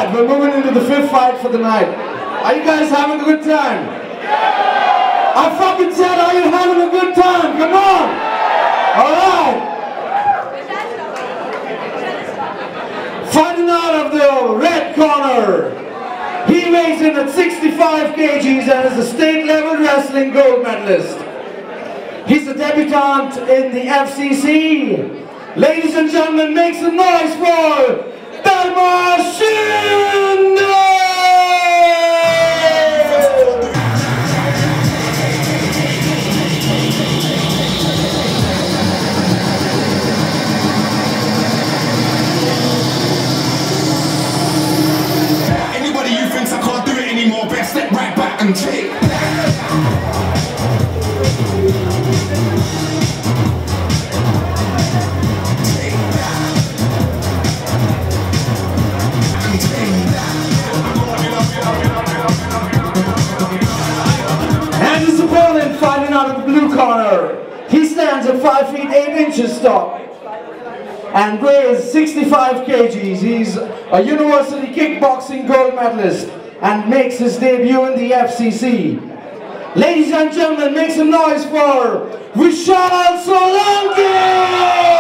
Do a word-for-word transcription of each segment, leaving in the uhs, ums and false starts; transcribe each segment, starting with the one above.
Alright, we're moving into the fifth fight for the night. Are you guys having a good time? I fucking said, are you having a good time? Come on! Alright! Fighting out of the red corner. He weighs in at sixty-five kilograms and is a state level wrestling gold medalist. He's a debutant in the F C C. Ladies and gentlemen, make some noise for Delmar Schindler! Anybody who thinks I can't do it anymore, best step right back and take. And his opponent fighting out of the blue corner. He stands at five feet eight inches tall and weighs sixty-five kilograms. He's a university kickboxing gold medalist and makes his debut in the F C C. Ladies and gentlemen, make some noise for Vishal Solanki!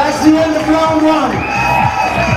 That's the end of round one.